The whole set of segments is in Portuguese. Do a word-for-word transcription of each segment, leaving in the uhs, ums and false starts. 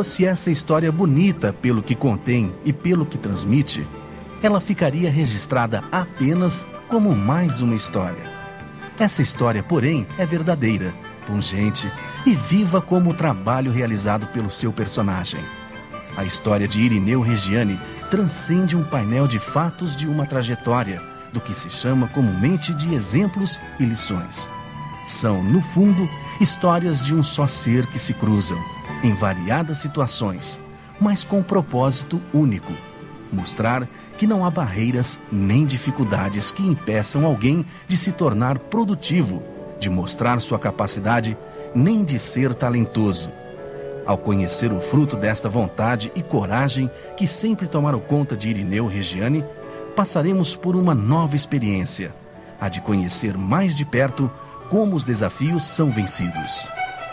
fosse essa história bonita pelo que contém e pelo que transmite, ela ficaria registrada apenas como mais uma história. Essa história, porém, é verdadeira, pungente e viva como o trabalho realizado pelo seu personagem. A história de Irineu Regiane transcende um painel de fatos de uma trajetória, do que se chama comumente de exemplos e lições. São, no fundo, histórias de um só ser que se cruzam, em variadas situações, mas com um propósito único: mostrar que não há barreiras nem dificuldades que impeçam alguém de se tornar produtivo, de mostrar sua capacidade, nem de ser talentoso. Ao conhecer o fruto desta vontade e coragem que sempre tomaram conta de Irineu Regiane, passaremos por uma nova experiência, a de conhecer mais de perto como os desafios são vencidos.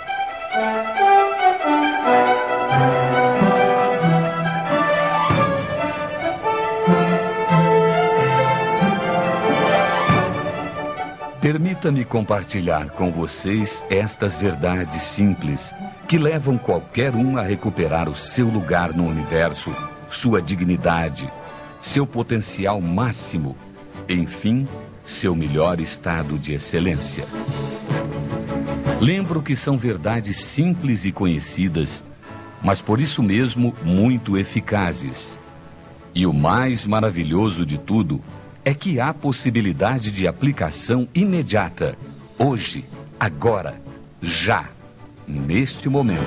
Permita-me compartilhar com vocês estas verdades simples que levam qualquer um a recuperar o seu lugar no universo, sua dignidade, seu potencial máximo, enfim, seu melhor estado de excelência. Lembro que são verdades simples e conhecidas, mas por isso mesmo muito eficazes. E o mais maravilhoso de tudo é que há possibilidade de aplicação imediata, hoje, agora, já, neste momento.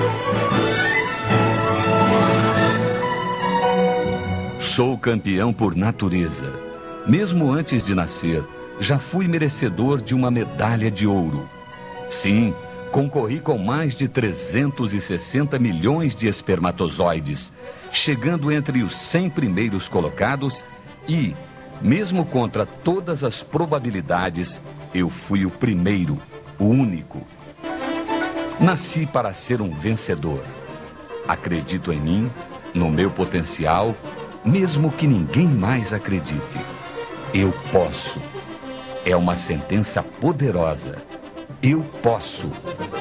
Sou campeão por natureza. Mesmo antes de nascer, já fui merecedor de uma medalha de ouro. Sim, concorri com mais de trezentos e sessenta milhões de espermatozoides, chegando entre os cem primeiros colocados e, mesmo contra todas as probabilidades, eu fui o primeiro, o único. Nasci para ser um vencedor. Acredito em mim, no meu potencial, mesmo que ninguém mais acredite. Eu posso. É uma sentença poderosa. Eu posso.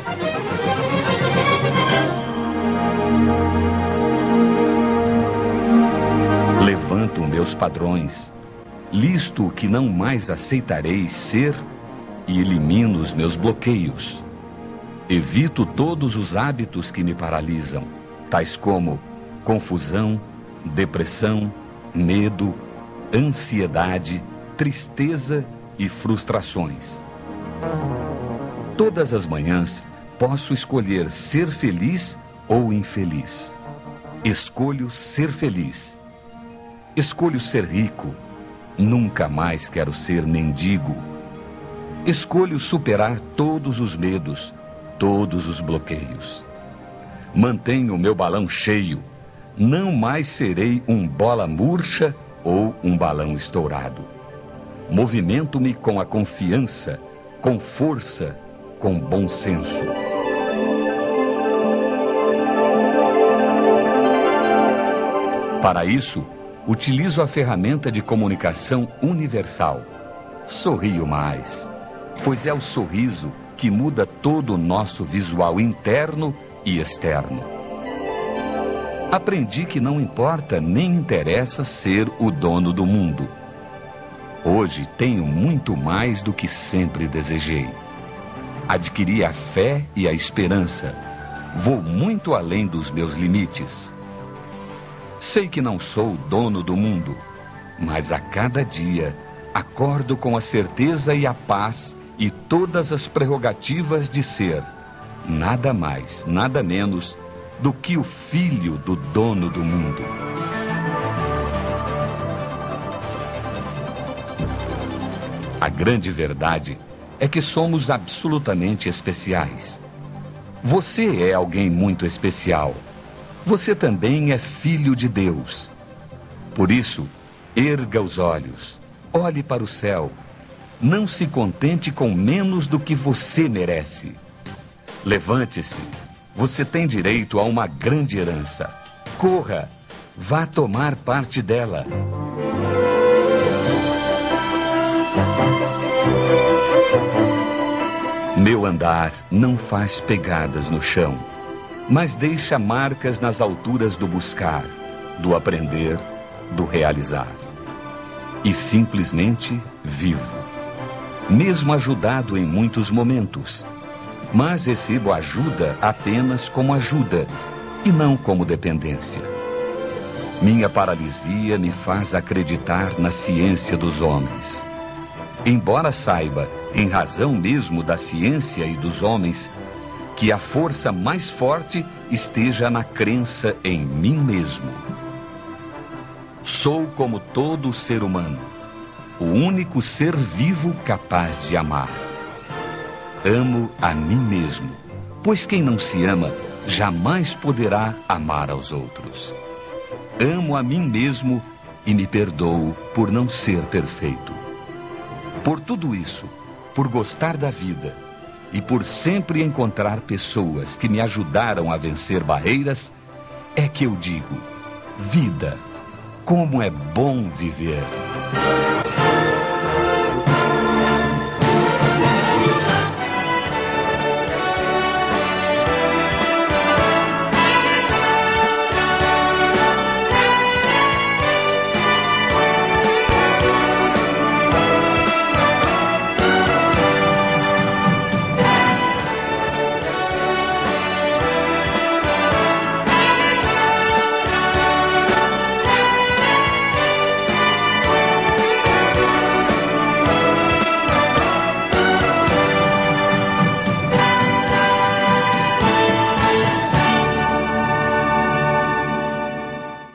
Levanto meus padrões. Listo o que não mais aceitarei ser e elimino os meus bloqueios. Evito todos os hábitos que me paralisam, tais como confusão, depressão, medo, ansiedade, tristeza e frustrações. Todas as manhãs posso escolher ser feliz ou infeliz. Escolho ser feliz. Escolho ser rico. Nunca mais quero ser mendigo. Escolho superar todos os medos, todos os bloqueios. Mantenho o meu balão cheio. Não mais serei um bola murcha ou um balão estourado. Movimento-me com a confiança, com força, com bom senso. Para isso, utilizo a ferramenta de comunicação universal. Sorrio mais, pois é o sorriso que muda todo o nosso visual interno e externo. Aprendi que não importa nem interessa ser o dono do mundo. Hoje tenho muito mais do que sempre desejei. Adquiri a fé e a esperança. Vou muito além dos meus limites. Sei que não sou o dono do mundo, mas a cada dia acordo com a certeza e a paz e todas as prerrogativas de ser nada mais, nada menos do que o filho do dono do mundo. A grande verdade é que somos absolutamente especiais. Você é alguém muito especial. Você também é filho de Deus. Por isso, erga os olhos, olhe para o céu. Não se contente com menos do que você merece. Levante-se. Você tem direito a uma grande herança. Corra, vá tomar parte dela. Meu andar não faz pegadas no chão. mas deixa marcas nas alturas do buscar, do aprender, do realizar. E simplesmente vivo, mesmo ajudado em muitos momentos, mas recebo ajuda apenas como ajuda e não como dependência. Minha paralisia me faz acreditar na ciência dos homens. Embora saiba, em razão mesmo da ciência e dos homens, que a força mais forte esteja na crença em mim mesmo. Sou como todo ser humano, o único ser vivo capaz de amar. Amo a mim mesmo, pois quem não se ama jamais poderá amar aos outros. Amo a mim mesmo e me perdoo por não ser perfeito. Por tudo isso, por gostar da vida e por sempre encontrar pessoas que me ajudaram a vencer barreiras, é que eu digo: vida, como é bom viver!